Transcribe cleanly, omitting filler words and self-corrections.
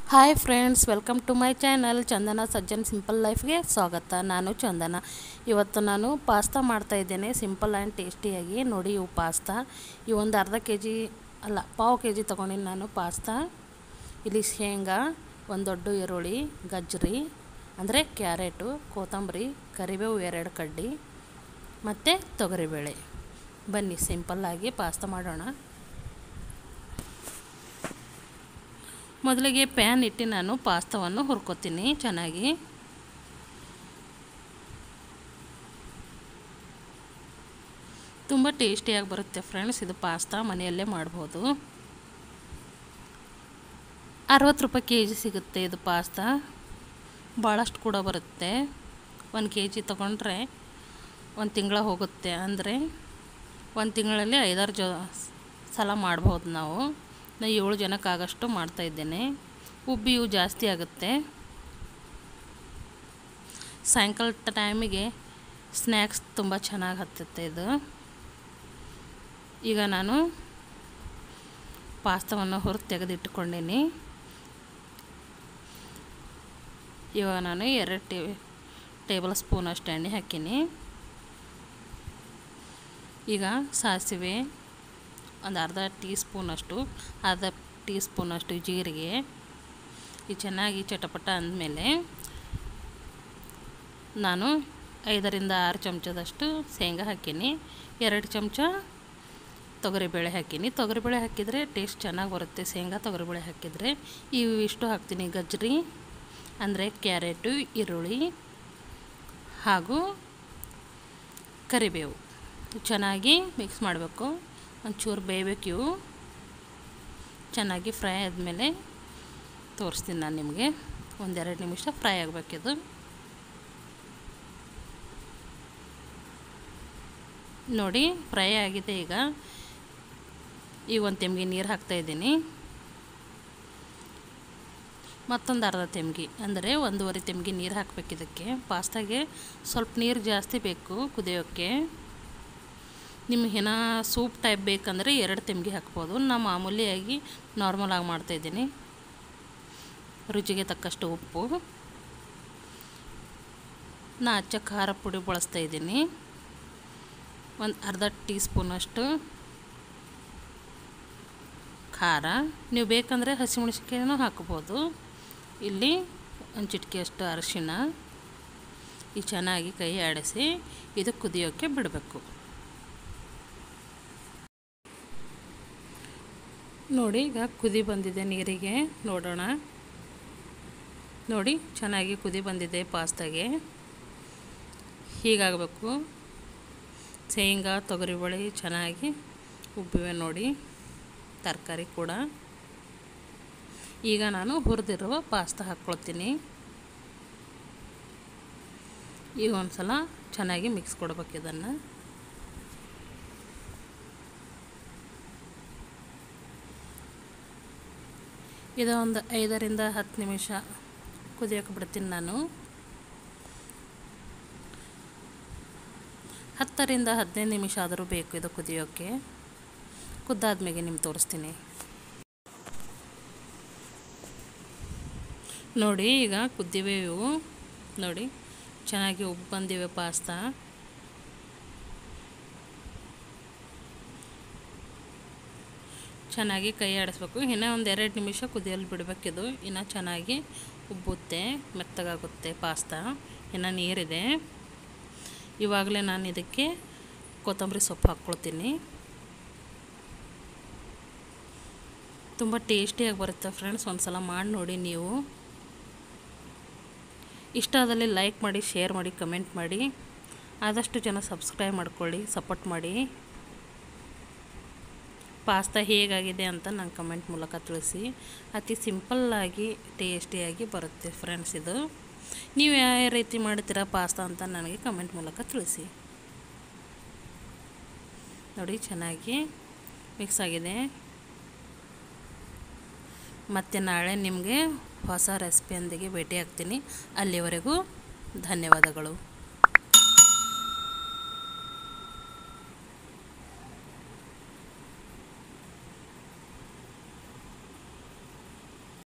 Hi friends, welcome to my channel Chandana Sajjan simple ಲೈಫ್ಗೆ ಸ್ವಾಗತ. ನಾನು ಚಂದನ. ಇವತ್ತು ನಾನು ಪಾಸ್ತಾ ಮಾಡ್ತಾಯಿದ್ದೇನೆ, ಸಿಂಪಲ್ ಆ್ಯಂಡ್ ಟೇಸ್ಟಿಯಾಗಿ. ನೋಡಿ, ಇವು ಪಾಸ್ತಾ ಒಂದು ಅರ್ಧ ಕೆ ಜಿ ಅಲ್ಲ, ಪಾವು ಕೆ ಜಿ ತೊಗೊಂಡಿನಿ ನಾನು ಪಾಸ್ತಾ. ಇಲ್ಲಿ ಶೇಂಗಾ, ಒಂದು ದೊಡ್ಡ ಈರುಳ್ಳಿ, ಗಜ್ಜರಿ ಅಂದರೆ ಕ್ಯಾರೆಟು, ಕೊತ್ತಂಬರಿ, ಕರಿಬೇವು 2 ಕಡ್ಡಿ ಮತ್ತು ತೊಗರಿಬೇಳೆ. ಬನ್ನಿ ಸಿಂಪಲ್ಲಾಗಿ ಪಾಸ್ತಾ ಮಾಡೋಣ. ಮೊದಲಿಗೆ ಪ್ಯಾನ್ ಇಟ್ಟು ನಾನು ಪಾಸ್ತಾವನ್ನು ಹುರ್ಕೋತೀನಿ ಚೆನ್ನಾಗಿ. ತುಂಬ ಟೇಸ್ಟಿಯಾಗಿ ಬರುತ್ತೆ ಫ್ರೆಂಡ್ಸ್. ಇದು ಪಾಸ್ತಾ ಮನೆಯಲ್ಲೇ ಮಾಡ್ಬೋದು. 60 ರೂಪಾಯಿ ಕೆ ಜಿ ಸಿಗುತ್ತೆ ಇದು ಪಾಸ್ತಾ. ಭಾಳಷ್ಟು ಕೂಡ ಬರುತ್ತೆ. 1 ಕೆ ಜಿ ತೊಗೊಂಡ್ರೆ 1 ತಿಂಗಳ ಹೋಗುತ್ತೆ. ಅಂದರೆ 1 ತಿಂಗಳಲ್ಲಿ 5-6 ಸಲ ಮಾಡ್ಬೋದು ನಾವು. ನಾನು 7 ಜನಕ್ಕಾಗಷ್ಟು ಮಾಡ್ತಾಯಿದ್ದೇನೆ. ಉಬ್ಬಿಯೂ ಜಾಸ್ತಿ ಆಗುತ್ತೆ. ಸಾಯಂಕಾಲ ಟೈಮಿಗೆ ಸ್ನ್ಯಾಕ್ಸ್ ತುಂಬ ಚೆನ್ನಾಗಿ ಹತ್ತುತ್ತೆ ಇದು. ಈಗ ನಾನು ಪಾಸ್ತಾವನ್ನು ತೆಗೆದಿಟ್ಟುಕೊಂಡೀನಿ. ಇವಾಗ ನಾನು 2 ಟೇಬಲ್ ಸ್ಪೂನ್ ಅಷ್ಟು ಎಣ್ಣೆ ಹಾಕೀನಿ. ಈಗ ಸಾಸಿವೆ, ಒಂದು ಅರ್ಧ ಟೀ ಸ್ಪೂನಷ್ಟು ಜೀರಿಗೆ. ಈ ಚೆನ್ನಾಗಿ ಚಟಪಟ ಅಂದಮೇಲೆ ನಾನು 5-6 ಚಮಚದಷ್ಟು ಶೇಂಗಾ ಹಾಕೀನಿ. 2 ಚಮಚ ತೊಗರಿಬೇಳೆ ಹಾಕೀನಿ. ತೊಗರಿಬೇಳೆ ಹಾಕಿದರೆ ಟೇಸ್ಟ್ ಚೆನ್ನಾಗಿ ಬರುತ್ತೆ, ಶೇಂಗಾ ತೊಗರಿಬೇಳೆ ಹಾಕಿದರೆ. ಇಷ್ಟು ಹಾಕ್ತೀನಿ: ಗಜ್ಜರಿ ಅಂದರೆ ಕ್ಯಾರೆಟು, ಈರುಳ್ಳಿ ಹಾಗೂ ಕರಿಬೇವು. ಚೆನ್ನಾಗಿ ಮಿಕ್ಸ್ ಮಾಡಬೇಕು. ಒಂಚೂರು ಬೇಯಬೇಕು. ಇವು ಚೆನ್ನಾಗಿ ಫ್ರೈ ಆದಮೇಲೆ ತೋರಿಸ್ತೀನಿ ನಾನು ನಿಮಗೆ. 1-2 ನಿಮಿಷ ಫ್ರೈ ಆಗಬೇಕಿದು. ನೋಡಿ, ಫ್ರೈ ಆಗಿದೆ. ಈಗ 1 ತೆಮ್ಗೆ ನೀರು ಹಾಕ್ತಾಯಿದ್ದೀನಿ. ಮತ್ತೊಂದು ಅರ್ಧ ತೆಮ್ಗೆ ಅಂದರೆ 1.5 ತೆಮ್ಗೆ ನೀರು ಹಾಕಬೇಕು ಇದಕ್ಕೆ. ಪಾಸ್ತಾಗೆ ಸ್ವಲ್ಪ ನೀರು ಜಾಸ್ತಿ ಬೇಕು ಕುದಿಯೋಕ್ಕೆ. ನಿಮ್ಗೆ ಏನೋ ಸೂಪ್ ಟೈಪ್ ಬೇಕಂದರೆ 2 ತೆಮ್ಗೆ ಹಾಕ್ಬೋದು. ನಾನು ಮಾಮೂಲಿಯಾಗಿ ನಾರ್ಮಲಾಗಿ ಮಾಡ್ತಾಯಿದ್ದೀನಿ. ರುಚಿಗೆ ತಕ್ಕಷ್ಟು ಉಪ್ಪು. ನಾನು ಖಾರ ಪುಡಿ ಬಳಸ್ತಾಯಿದ್ದೀನಿ. ಒಂದು ಅರ್ಧ ಟೀ ಸ್ಪೂನಷ್ಟು ಖಾರ. ನೀವು ಬೇಕಂದರೆ ಹಸಿಮೆಣಸಿನ್ಕಾಯಿನೂ ಹಾಕ್ಬೋದು. ಇಲ್ಲಿ ಒಂದು ಚಿಟಿಕೆಯಷ್ಟು ಅರಿಶಿಣ. ಈ ಚೆನ್ನಾಗಿ ಕೈ ಆಡಿಸಿ ಇದು ಕುದಿಯೋಕ್ಕೆ ಬಿಡಬೇಕು. ನೋಡಿ, ಈಗ ಕುದಿ ಬಂದಿದೆ ನೀರಿಗೆ. ನೋಡೋಣ. ನೋಡಿ, ಚೆನ್ನಾಗಿ ಕುದಿ ಬಂದಿದೆ ಪಾಸ್ತಾಗೆ. ಹೀಗಾಗಬೇಕು. ಶೇಂಗಾ ತೊಗರಿಬೇಳೆ ಚೆನ್ನಾಗಿ ಉಬ್ಬಿವೆ ನೋಡಿ, ತರಕಾರಿ ಕೂಡ. ಈಗ ನಾನು ಹುರಿದಿರುವ ಪಾಸ್ತಾ ಹಾಕ್ಕೊಳ್ತೀನಿ. ಈಗ ಒಂದು ಸಲ ಚೆನ್ನಾಗಿ ಮಿಕ್ಸ್ ಕೊಡ್ಬೇಕು ಇದನ್ನು. ಇದು ಒಂದು 5-10 ನಿಮಿಷ ಕುದಿಯೋಕೆ ಬಿಡ್ತೀನಿ ನಾನು. 10-15 ನಿಮಿಷ ಆದರೂ ಬೇಕು ಇದು ಕುದಿಯೋಕ್ಕೆ. ಕುದ್ದಾದ್ಮೇಲೆ ನಿಮ್ಗೆ ತೋರಿಸ್ತೀನಿ. ನೋಡಿ, ಈಗ ಕುದ್ದಿವೆ ಇವು. ನೋಡಿ, ಚೆನ್ನಾಗಿ ಉಬ್ಬು ಬಂದಿವೆ ಪಾಸ್ತಾ. ಚೆನ್ನಾಗಿ ಕೈ ಆಡಿಸ್ಬೇಕು. ಇನ್ನೂ 1-2 ನಿಮಿಷ ಕುದಿಯಲು ಬಿಡಬೇಕಿದು. ಇನ್ನು ಚೆನ್ನಾಗಿ ಉಬ್ಬುತ್ತೆ, ಮೆತ್ತಗಾಗುತ್ತೆ ಪಾಸ್ತಾ. ಇನ್ನು ನೀರಿದೆ. ಇವಾಗಲೇ ನಾನು ಇದಕ್ಕೆ ಕೊತ್ತಂಬರಿ ಸೊಪ್ಪು ಹಾಕ್ಕೊಳ್ತೀನಿ. ತುಂಬ ಟೇಸ್ಟಿಯಾಗಿ ಬರುತ್ತೆ ಫ್ರೆಂಡ್ಸ್. ಒಂದು ಸಲ ಮಾಡಿ ನೋಡಿ ನೀವು. ಇಷ್ಟ ಆದಲ್ಲಿ ಲೈಕ್ ಮಾಡಿ, ಶೇರ್ ಮಾಡಿ, ಕಮೆಂಟ್ ಮಾಡಿ. ಆದಷ್ಟು ಜನ ಸಬ್ಸ್ಕ್ರೈಬ್ ಮಾಡ್ಕೊಳ್ಳಿ, ಸಪೋರ್ಟ್ ಮಾಡಿ. ಪಾಸ್ತಾ ಹೇಗಾಗಿದೆ ಅಂತ ನಂಗೆ ಕಮೆಂಟ್ ಮೂಲಕ ತಿಳಿಸಿ. ಅತಿ ಸಿಂಪಲ್ಲಾಗಿ ಟೇಸ್ಟಿಯಾಗಿ ಬರುತ್ತೆ ಫ್ರೆಂಡ್ಸ್ ಇದು. ನೀವು ಯಾವ ರೀತಿ ಮಾಡ್ತೀರಾ ಪಾಸ್ತಾ ಅಂತ ನನಗೆ ಕಮೆಂಟ್ ಮೂಲಕ ತಿಳಿಸಿ. ನೋಡಿ, ಚೆನ್ನಾಗಿ ಮಿಕ್ಸ್ ಆಗಿದೆ. ಮತ್ತು ನಾಳೆ ನಿಮಗೆ ಹೊಸ ರೆಸಿಪಿಯೊಂದಿಗೆ ಭೇಟಿ ಆಗ್ತೀನಿ. ಅಲ್ಲಿವರೆಗೂ ಧನ್ಯವಾದಗಳು.